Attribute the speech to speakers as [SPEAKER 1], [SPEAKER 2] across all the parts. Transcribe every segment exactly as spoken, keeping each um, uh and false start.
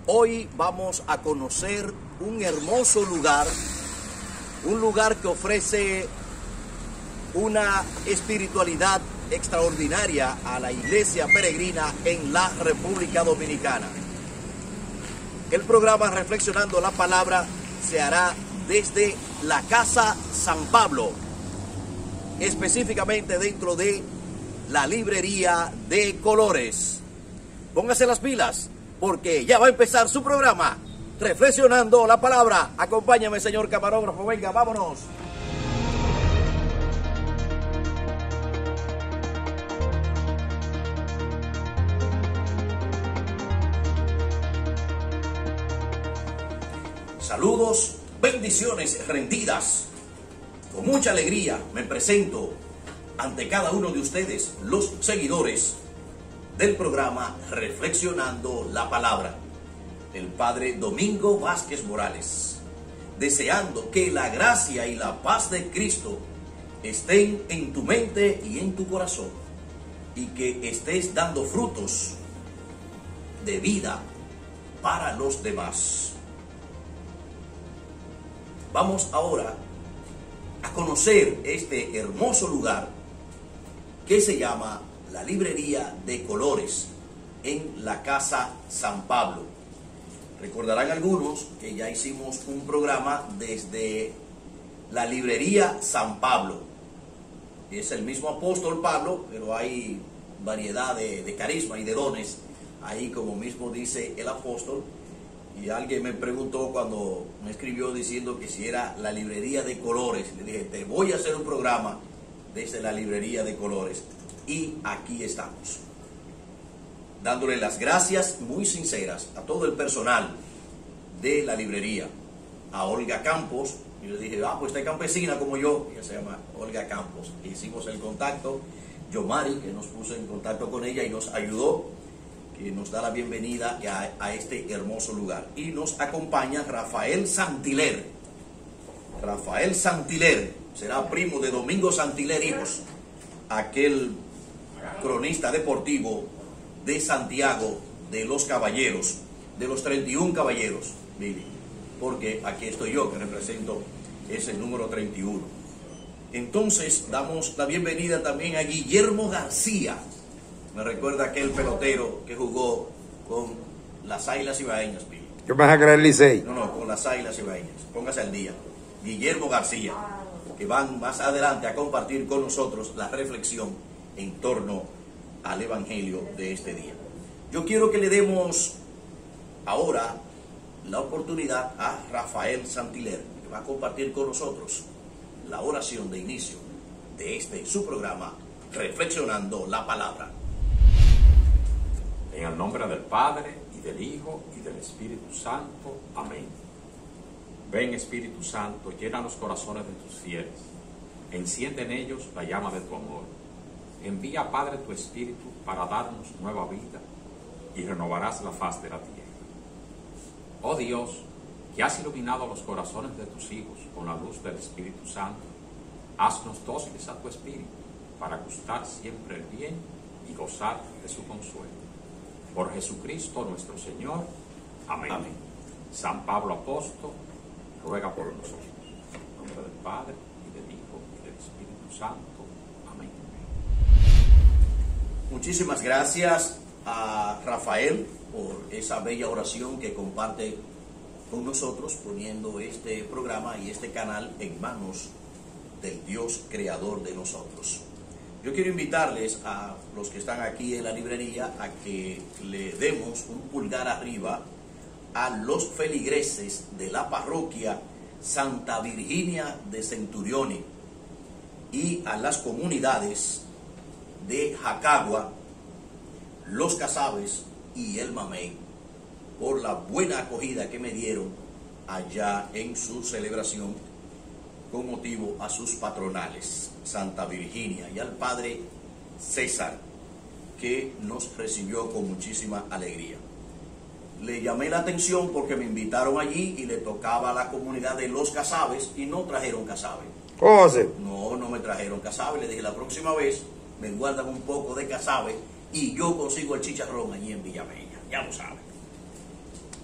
[SPEAKER 1] Hoy vamos a conocer un hermoso lugar, un lugar que ofrece una espiritualidad extraordinaria a la iglesia peregrina en la República Dominicana. El programa Reflexionando la Palabra se hará desde la Casa San Pablo, específicamente dentro de la librería de colores. Póngase las pilas, porque ya va a empezar su programa, Reflexionando la Palabra. Acompáñame, señor camarógrafo, venga, vámonos. Saludos, bendiciones rendidas. Con mucha alegría me presento ante cada uno de ustedes, los seguidores del programa Reflexionando la Palabra, el Padre Domingo Vázquez Morales, deseando que la gracia y la paz de Cristo estén en tu mente y en tu corazón, y que estés dando frutos de vida para los demás. Vamos ahora a conocer este hermoso lugar que se llama la Librería de Colores en la Casa San Pablo. Recordarán algunos que ya hicimos un programa desde la Librería San Pablo. Es el mismo apóstol Pablo, pero hay variedad de, de carisma y de dones. Ahí, como mismo dice el apóstol. Y alguien me preguntó cuando me escribió diciendo que si era la Librería de Colores. Le dije, te voy a hacer un programa desde la Librería de Colores. Y aquí estamos, dándole las gracias muy sinceras a todo el personal de la librería, a Olga Campos. Y le dije, ah, pues está campesina como yo, ella se llama Olga Campos. Hicimos el contacto, Yomari, que nos puso en contacto con ella y nos ayudó, que nos da la bienvenida a, a este hermoso lugar. Y nos acompaña Rafael Santiler. Rafael Santiler será primo de Domingo Santiler Hijos, aquel cronista deportivo de Santiago de los Caballeros, de los treinta y uno caballeros, mire, porque aquí estoy yo que represento ese número treinta y uno. Entonces damos la bienvenida también a Guillermo García. Me recuerda aquel pelotero que jugó con las Águilas Ibaeñas, Pili.
[SPEAKER 2] ¿Qué vas a creer, Licey?
[SPEAKER 1] No, no, con las Águilas Ibaeñas. Póngase al día. Guillermo García, que van más adelante a compartir con nosotros la reflexión en torno al Evangelio de este día. Yo quiero que le demos ahora la oportunidad a Rafael Santiler, que va a compartir con nosotros la oración de inicio de este su programa, Reflexionando la Palabra.
[SPEAKER 3] En el nombre del Padre, y del Hijo, y del Espíritu Santo. Amén. Ven, Espíritu Santo, llena los corazones de tus fieles, enciende en ellos la llama de tu amor. Envía, Padre, tu Espíritu para darnos nueva vida, y renovarás la faz de la tierra. Oh Dios, que has iluminado los corazones de tus hijos con la luz del Espíritu Santo, haznos dóciles a tu Espíritu, para gustar siempre el bien y gozar de su consuelo. Por Jesucristo nuestro Señor. Amén. Amén. San Pablo Apóstol, ruega por nosotros. En nombre del Padre, y del Hijo, y del Espíritu Santo. Amén.
[SPEAKER 1] Muchísimas gracias a Rafael por esa bella oración que comparte con nosotros, poniendo este programa y este canal en manos del Dios creador de nosotros. Yo quiero invitarles a los que están aquí en la librería a que le demos un pulgar arriba a los feligreses de la parroquia Santa Virginia de Centurioni y a las comunidades de Jacagua, Los Casabes y El Mamey por la buena acogida que me dieron allá en su celebración con motivo a sus patronales, Santa Virginia, y al Padre César, que nos recibió con muchísima alegría. Le llamé la atención porque me invitaron allí y le tocaba a la comunidad de Los Casabes y no trajeron casabe.
[SPEAKER 2] ¿Cómo hace?
[SPEAKER 1] No, no me trajeron casabe. Le dije, la próxima vez me guardan un poco de casabe y yo consigo el chicharrón allí en Villamella. Ya lo saben.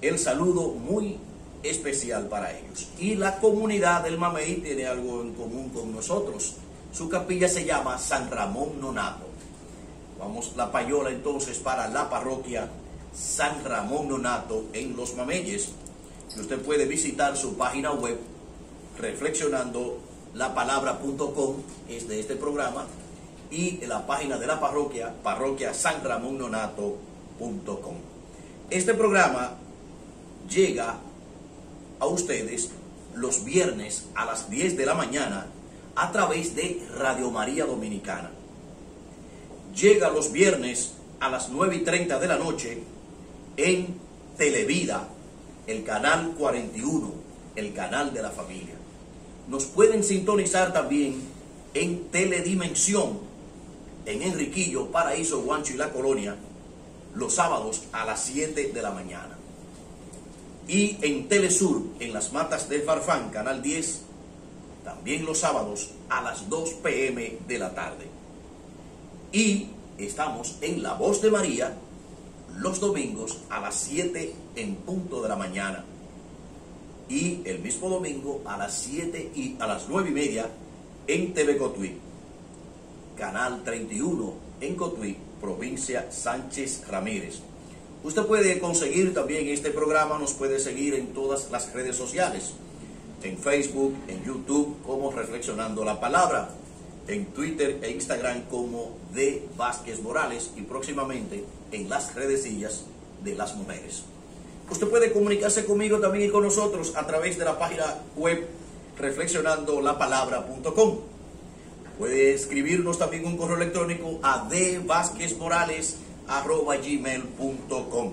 [SPEAKER 1] el saludo muy especial para ellos. Y la comunidad del Mamey tiene algo en común con nosotros. Su capilla se llama San Ramón Nonato. Vamos la payola entonces para la parroquia San Ramón Nonato en Los Mameyes. Y usted puede visitar su página web reflexionando la palabra punto com, es de este programa, y la página de la parroquia, parroquia san ramón nonato punto com. Este programa llega a ustedes los viernes a las diez de la mañana a través de Radio María Dominicana. Llega los viernes a las nueve y treinta de la noche en Televida, el canal cuarenta y uno, el canal de la familia. Nos pueden sintonizar también en Teledimensión, en Enriquillo, Paraíso, Guancho y La Colonia, los sábados a las siete de la mañana. Y en Telesur, en Las Matas del Farfán, canal diez, también los sábados a las dos pe eme de la tarde. Y estamos en La Voz de María los domingos a las siete en punto de la mañana. Y el mismo domingo a las siete y a las nueve y media en T V Cotuí, canal treinta y uno en Cotuí, provincia Sánchez Ramírez. Usted puede conseguir también este programa, nos puede seguir en todas las redes sociales, en Facebook, en YouTube como Reflexionando la Palabra, en Twitter e Instagram como D. Vázquez Morales y próximamente en las redecillas de las mujeres. Usted puede comunicarse conmigo también y con nosotros a través de la página web reflexionando la palabra punto com. Puede escribirnos también un correo electrónico a d vázquez morales arroba gmail punto com.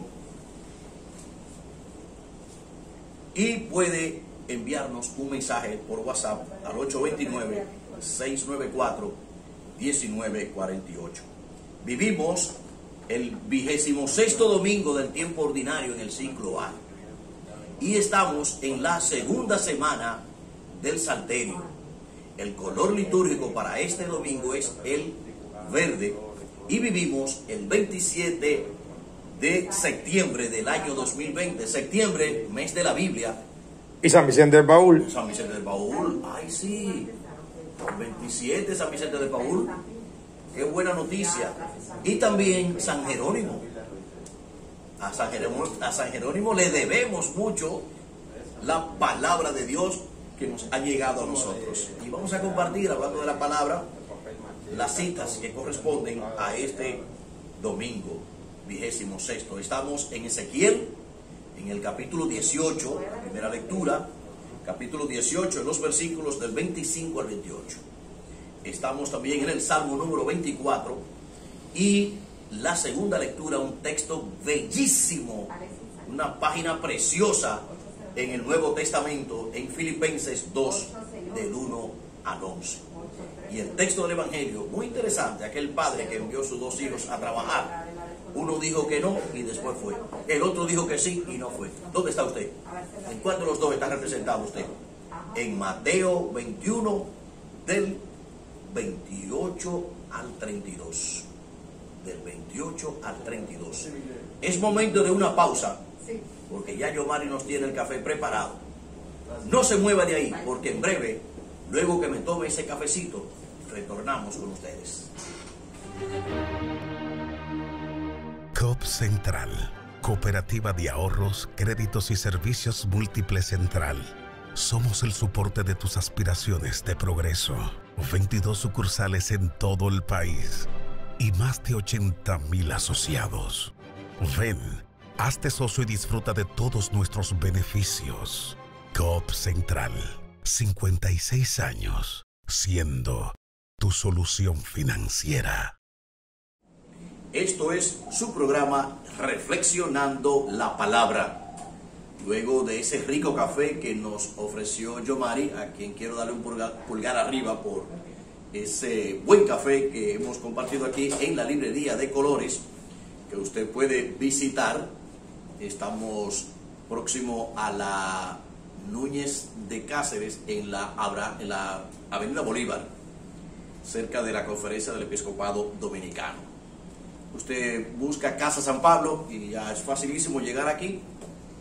[SPEAKER 1] Y puede enviarnos un mensaje por WhatsApp al ocho dos nueve, seis nueve cuatro, uno nueve cuatro ocho. Vivimos el vigésimo sexto domingo del tiempo ordinario en el ciclo A. Y estamos en la segunda semana del Salterio. El color litúrgico para este domingo es el verde. Y vivimos el veintisiete de septiembre del año dos mil veinte. Septiembre, mes de la Biblia.
[SPEAKER 2] Y San Vicente del Baúl.
[SPEAKER 1] San Vicente del Baúl. Ay, sí. veintisiete, San Vicente del Baúl. Qué buena noticia. Y también San Jerónimo. A San Jerónimo, a San Jerónimo le debemos mucho la palabra de Dios que nos ha llegado a nosotros. Y vamos a compartir, hablando de la palabra, las citas que corresponden a este domingo vigésimo sexto. Estamos en Ezequiel, en el capítulo dieciocho, primera lectura, capítulo dieciocho, en los versículos del veinticinco al veintiocho. Estamos también en el Salmo número veinticuatro y la segunda lectura, un texto bellísimo, una página preciosa en el Nuevo Testamento, en Filipenses dos, del uno al once. Y el texto del Evangelio, muy interesante, aquel padre que envió a sus dos hijos a trabajar. Uno dijo que no y después fue. El otro dijo que sí y no fue. ¿Dónde está usted? ¿En cuál de los dos está representado usted? En Mateo veintiuno, del veintiocho al treinta y dos. Del veintiocho al treinta y dos. Es momento de una pausa, porque ya Yomari nos tiene el café preparado. No se mueva de ahí, porque en breve, luego que me tome ese cafecito, retornamos con ustedes.
[SPEAKER 4] C O P Central, Cooperativa de Ahorros, Créditos y Servicios Múltiples Central. Somos el soporte de tus aspiraciones de progreso. veintidós sucursales en todo el país y más de ochenta mil asociados. Ven, hazte socio y disfruta de todos nuestros beneficios. C O P Central, cincuenta y seis años, siendo tu solución financiera.
[SPEAKER 1] Esto es su programa Reflexionando la Palabra. Luego de ese rico café que nos ofreció Yomari, a quien quiero darle un pulgar, pulgar arriba por ese buen café que hemos compartido aquí en la librería de colores, que usted puede visitar. Estamos próximo a la Núñez de Cáceres, en la, en la Avenida Bolívar, cerca de la Conferencia del Episcopado Dominicano. Usted busca Casa San Pablo y ya es facilísimo llegar aquí.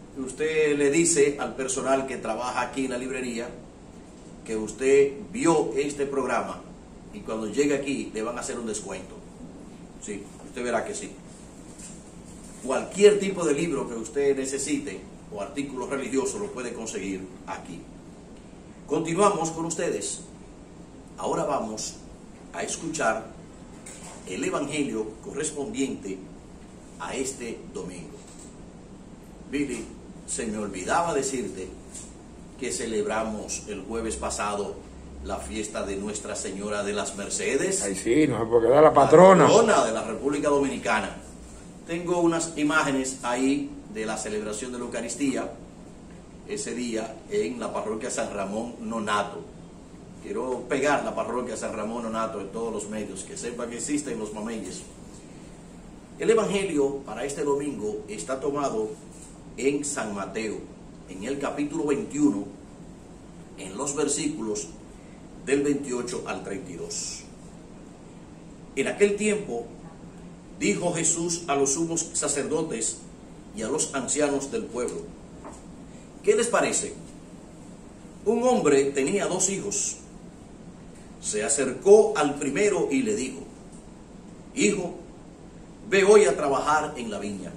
[SPEAKER 1] que usted le dice al personal que trabaja aquí en la librería que usted vio este programa y cuando llegue aquí le van a hacer un descuento. Sí, usted verá que sí. Cualquier tipo de libro que usted necesite o artículo religioso lo puede conseguir aquí. Continuamos con ustedes. Ahora vamos a escuchar el evangelio correspondiente a este domingo. Billy, se me olvidaba decirte que celebramos el jueves pasado la fiesta de Nuestra Señora de las Mercedes.
[SPEAKER 2] Ay, sí, no se puede quedar la patrona.
[SPEAKER 1] La patrona de la República Dominicana. Tengo unas imágenes ahí de la celebración de la Eucaristía ese día en la parroquia San Ramón Nonato. Quiero pegar la parroquia San Ramón Nonato en todos los medios, que sepa que existen los mameyes. El evangelio para este domingo está tomado en San Mateo, en el capítulo veintiuno, en los versículos del veintiocho al treinta y dos. En aquel tiempo dijo Jesús a los sumos sacerdotes y a los ancianos del pueblo: ¿qué les parece? Un hombre tenía dos hijos. Se acercó al primero y le dijo: hijo, ve hoy a trabajar en la viña.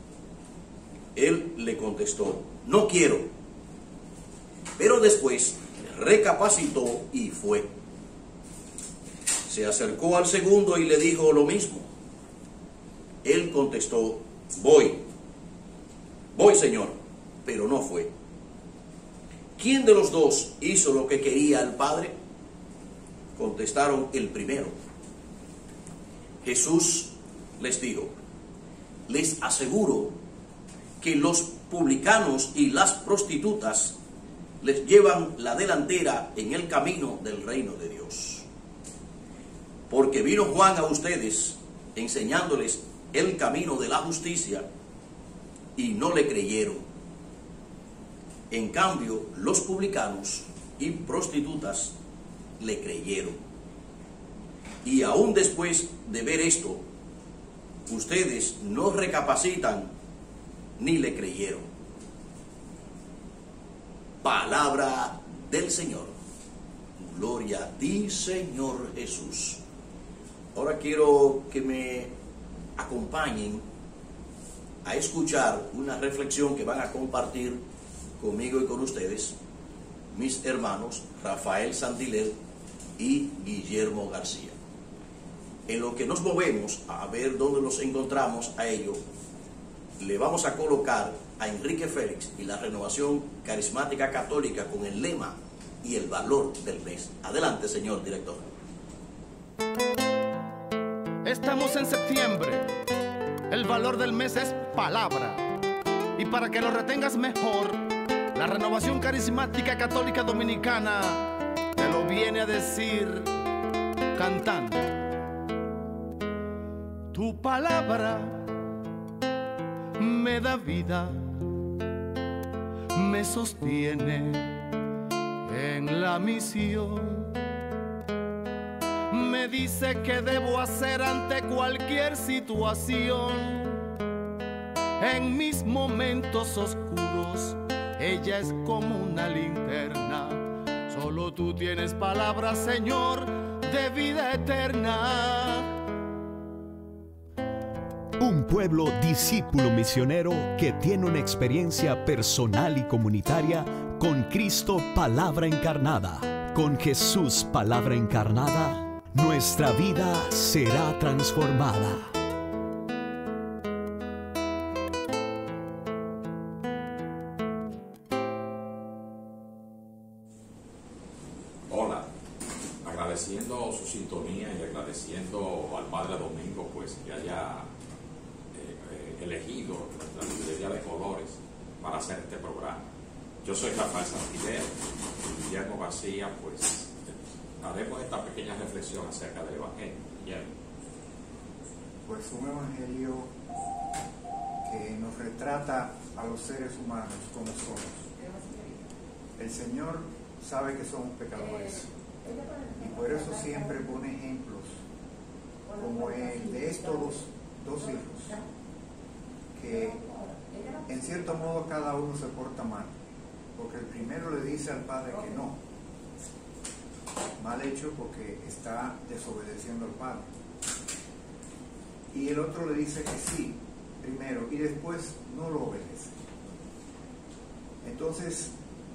[SPEAKER 1] Él le contestó: no quiero. Pero después recapacitó y fue. Se acercó al segundo y le dijo lo mismo. Él contestó: voy. Voy, Señor. Pero no fue. ¿Quién de los dos hizo lo que quería el Padre? Contestaron: el primero. Jesús les dijo: les aseguro que los publicanos y las prostitutas les llevan la delantera en el camino del reino de Dios. Porque vino Juan a ustedes enseñándoles el camino de la justicia y no le creyeron. En cambio, los publicanos y prostitutas le creyeron. Y aún después de ver esto, ustedes no recapacitan ni le creyeron. Palabra del Señor. Gloria a ti, Señor Jesús. Ahora quiero que me acompañen a escuchar una reflexión que van a compartir conmigo y con ustedes mis hermanos Rafael Sandilet y Guillermo García. En lo que nos movemos a ver dónde los encontramos a ellos, le vamos a colocar a Enrique Félix y la Renovación Carismática Católica con el lema y el valor del mes. Adelante, señor director.
[SPEAKER 5] Estamos en septiembre. El valor del mes es palabra. Y para que lo retengas mejor, la Renovación Carismática Católica Dominicana te lo viene a decir cantando. Tu palabra me da vida, me sostiene en la misión. Me dice qué debo hacer ante cualquier situación. En mis momentos oscuros, ella es como una linterna. Solo tú tienes palabra, Señor, de vida eterna.
[SPEAKER 6] Un pueblo discípulo misionero que tiene una experiencia personal y comunitaria con Cristo Palabra Encarnada. Con Jesús Palabra Encarnada, nuestra vida será transformada.
[SPEAKER 3] Hola, agradeciendo su sintonía y agradeciendo al Padre Domingo pues que haya eh, eh, elegido nuestra librería de colores para hacer este programa. Yo soy Rafael Sandilet y Guillermo García, pues haremos esta pequeña reflexión acerca del Evangelio. Guillermo.
[SPEAKER 7] Pues un Evangelio que nos retrata a los seres humanos como somos. El Señor sabe que somos pecadores y por eso siempre pone ejemplos como el de estos dos, dos hijos que en cierto modo cada uno se porta mal, porque el primero le dice al padre que no, mal hecho porque está desobedeciendo al padre, y el otro le dice que sí primero y después no lo obedece. Entonces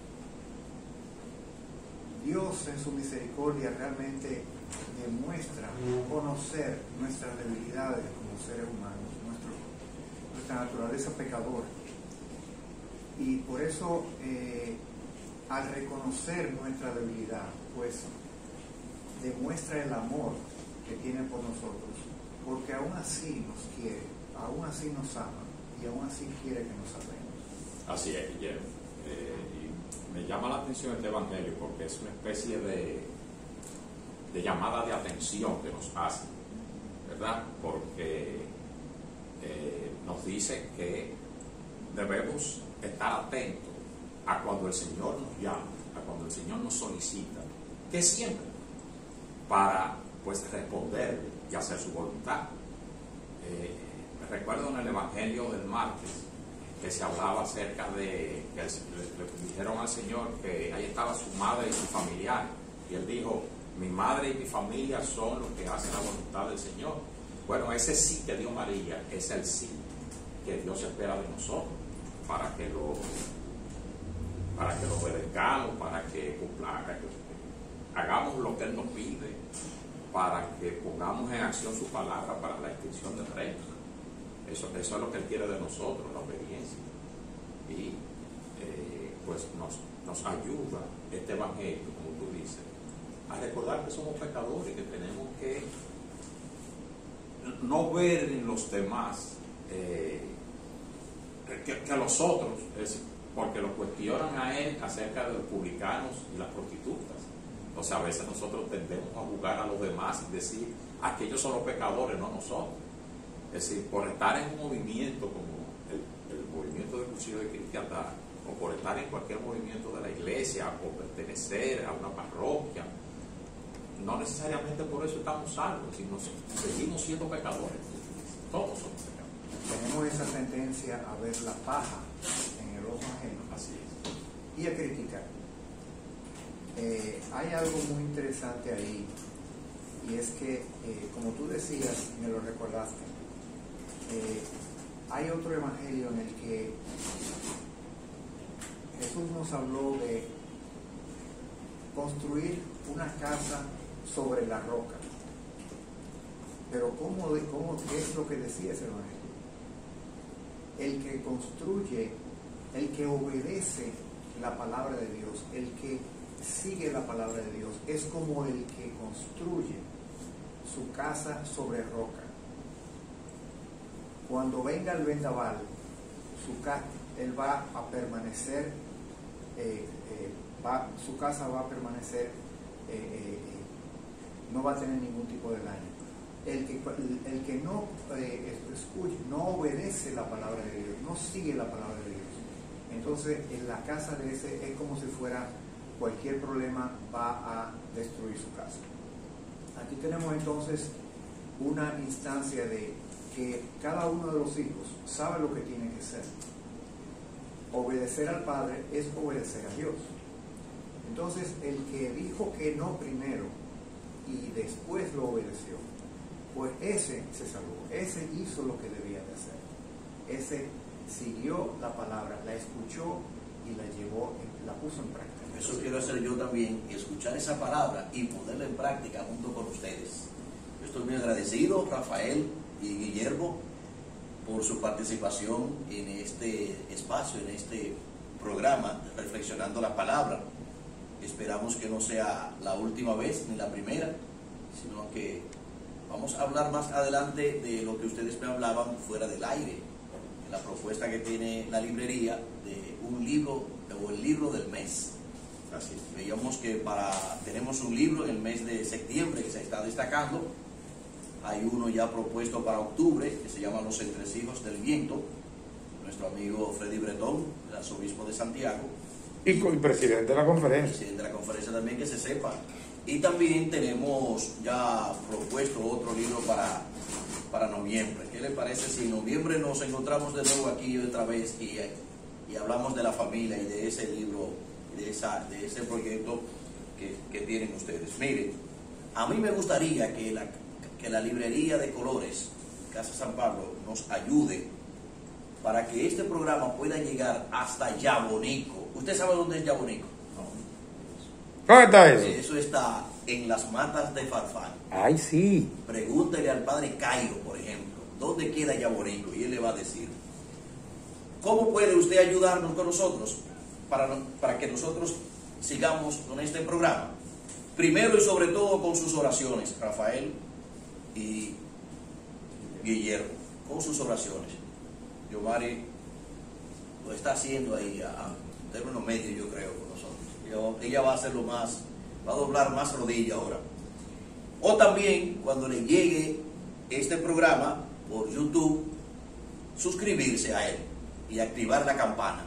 [SPEAKER 7] Dios en su misericordia realmente demuestra conocer nuestras debilidades como seres humanos, nuestro, nuestra naturaleza pecadora. Y por eso, eh, al reconocer nuestra debilidad, pues demuestra el amor que tiene por nosotros, porque aún así nos quiere, aún así nos ama y aún así quiere que nos salvemos.
[SPEAKER 3] Así es, Guillermo. Eh, y me llama la atención este evangelio porque es una especie de, de llamada de atención que nos hace, ¿verdad? Porque eh, nos dice que debemos estar atentos a cuando el Señor nos llama, a cuando el Señor nos solicita, que siempre para pues responder y hacer su voluntad. Eh, me recuerdo en el Evangelio del martes que se hablaba acerca de que le, le dijeron al Señor que ahí estaba su madre y su familiar, y él dijo: mi madre y mi familia son los que hacen la voluntad del Señor. Bueno, ese sí que dio María es el sí que Dios espera de nosotros, para que lo para que lo obedezcamos, para que cumplamos, que hagamos lo que Él nos pide, para que pongamos en acción su palabra para la extinción del reino. Eso, eso es lo que Él quiere de nosotros, la obediencia. Y eh, pues nos, nos ayuda este evangelio, como tú dices, a recordar que somos pecadores, que tenemos que no ver en los demás eh, que, que los otros, es porque lo cuestionan a él acerca de los publicanos y las prostitutas. O sea, a veces nosotros tendemos a juzgar a los demás y decir: aquellos son los pecadores, no nosotros. Es decir, por estar en un movimiento como el, el movimiento de Cuchillo de Cristiandad, o por estar en cualquier movimiento de la iglesia, o pertenecer a una parroquia, no necesariamente por eso estamos salvos, sino seguimos siendo pecadores. Todos somos pecadores.
[SPEAKER 7] Tenemos esa tendencia a ver la paja en el ojo ajeno.
[SPEAKER 3] Así es.
[SPEAKER 7] Y a criticar. Eh, hay algo muy interesante ahí, y es que, eh, como tú decías, me lo recordaste, eh, hay otro evangelio en el que Jesús nos habló de construir una casa sobre la roca. Pero ¿cómo, cómo, ¿qué es lo que decía ese evangelio? El que construye, el que obedece la palabra de Dios, el que sigue la palabra de Dios, es como el que construye su casa sobre roca. Cuando venga el vendaval, su casa, él va a permanecer, eh, eh, va, su casa va a permanecer, eh, eh, no va a tener ningún tipo de daño. El que, el, el que no eh, escucha, no obedece la palabra de Dios, no sigue la palabra de Dios, entonces en la casa de ese es como si fuera cualquier problema va a destruir su casa. Aquí tenemos entonces una instancia de que cada uno de los hijos sabe lo que tiene que hacer. Obedecer al Padre es obedecer a Dios. Entonces el que dijo que no primero y después lo obedeció, pues ese se salvó, ese hizo lo que debía de hacer, ese siguió la palabra, la escuchó y la llevó, la puso en práctica.
[SPEAKER 1] Eso quiero hacer yo también, escuchar esa palabra y ponerla en práctica junto con ustedes. Yo estoy muy agradecido, Rafael y Guillermo, por su participación en este espacio, en este programa, reflexionando la palabra. Esperamos que no sea la última vez ni la primera, sino que vamos a hablar más adelante de lo que ustedes me hablaban fuera del aire, en la propuesta que tiene la librería de un libro o el libro del mes. Así, veíamos que para tenemos un libro en el mes de septiembre que se está destacando. Hay uno ya propuesto para octubre que se llama Los Entresijos del Viento, nuestro amigo Freddy Bretón, el arzobispo de Santiago,
[SPEAKER 2] y con el presidente de la conferencia.
[SPEAKER 1] Presidente de la conferencia también, que se sepa. Y también tenemos ya propuesto otro libro para para noviembre. ¿Qué le parece si en noviembre nos encontramos de nuevo aquí otra vez y, y hablamos de la familia y de ese libro, de, esa, de ese proyecto que, que tienen ustedes? Miren, a mí me gustaría que la, que la librería de colores Casa San Pablo nos ayude para que este programa pueda llegar hasta Yabonico. ¿Usted sabe dónde es Yabonico?
[SPEAKER 2] ¿Dónde está eso?
[SPEAKER 1] Eso está en las matas de Farfán.
[SPEAKER 2] Ay, sí.
[SPEAKER 1] Pregúntele al padre Cairo, por ejemplo, ¿dónde queda Yabonico? Y él le va a decir. ¿Cómo puede usted ayudarnos con nosotros para, para que nosotros sigamos con este programa? Primero y sobre todo con sus oraciones, Rafael y Guillermo, con sus oraciones. Yomari lo está haciendo ahí a, a término medio, yo creo, con nosotros. Ella, ella va a hacerlo más, va a doblar más rodilla ahora. O también, cuando le llegue este programa por YouTube, suscribirse a él y activar la campana.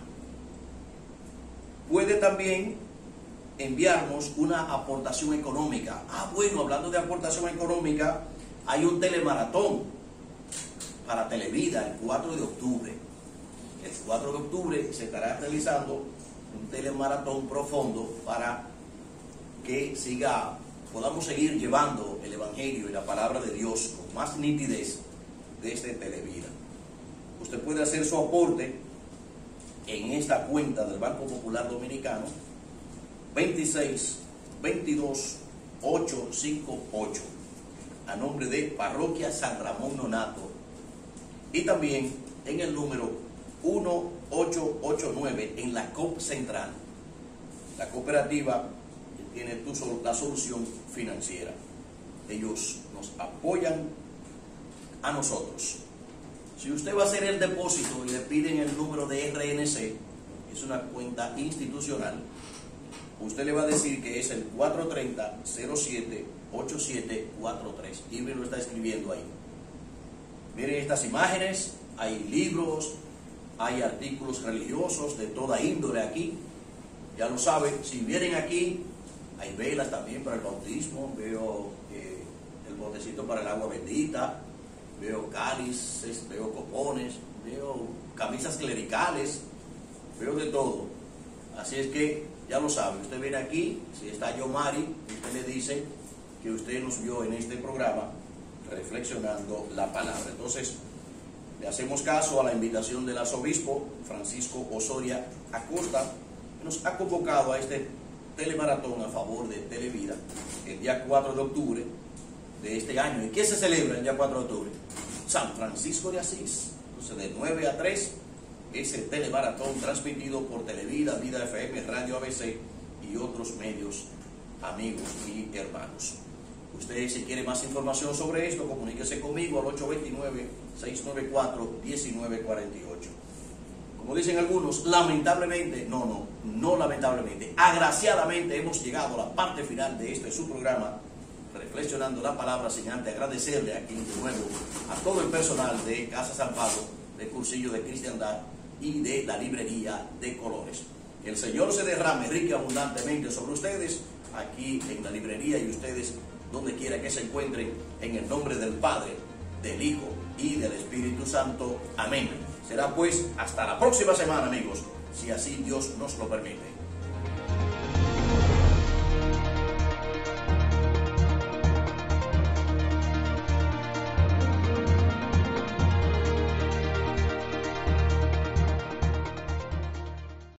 [SPEAKER 1] Puede también enviarnos una aportación económica. Ah, bueno, hablando de aportación económica, hay un telemaratón para Televida el cuatro de octubre. El cuatro de octubre se estará realizando un telemaratón profundo para que siga, podamos seguir llevando el Evangelio y la palabra de Dios con más nitidez desde Televida. Usted puede hacer su aporte en esta cuenta del Banco Popular Dominicano veintiséis veintidós ochocientos cincuenta y ocho a nombre de Parroquia San Ramón Nonato, y también en el número uno ocho ocho nueve en la C O P Central, la cooperativa que tiene tu, la solución financiera. Ellos nos apoyan a nosotros. Si usted va a hacer el depósito y le piden el número de R N C, es una cuenta institucional, usted le va a decir que es el cuatro tres cero cero siete ocho siete cuatro tres. Y me lo está escribiendo ahí. Miren estas imágenes, hay libros, hay artículos religiosos de toda índole aquí. Ya lo saben, si vienen aquí, hay velas también para el bautismo, veo eh, el botecito para el agua bendita, veo cálices, veo copones, veo camisas clericales, veo de todo. Así es que ya lo sabe, usted viene aquí, si está Yomari, usted le dice que usted nos vio en este programa reflexionando la palabra. Entonces, le hacemos caso a la invitación del arzobispo Francisco Osoria Acosta, que nos ha convocado a este telemaratón a favor de Televida el día cuatro de octubre de este año. ¿Y qué se celebra el día cuatro de octubre? San Francisco de Asís. Entonces, de nueve a tres, ese telemaratón transmitido por Televida, Vida F M, Radio A B C y otros medios amigos y hermanos. Usted, si quiere más información sobre esto, comuníquese conmigo al ocho dos nueve, seis nueve cuatro, uno nueve cuatro ocho. Como dicen algunos, lamentablemente, no, no, no lamentablemente, agraciadamente hemos llegado a la parte final de este su programa, reflexionando la palabra, sin antes agradecerle aquí de nuevo a todo el personal de Casa San Pablo, de Cursillo de Cristiandad y de la Librería de Colores. Que el Señor se derrame rica y abundantemente sobre ustedes, aquí en la librería, y ustedes donde quiera que se encuentren, en el nombre del Padre, del Hijo y del Espíritu Santo. Amén. Será pues hasta la próxima semana, amigos, si así Dios nos lo permite.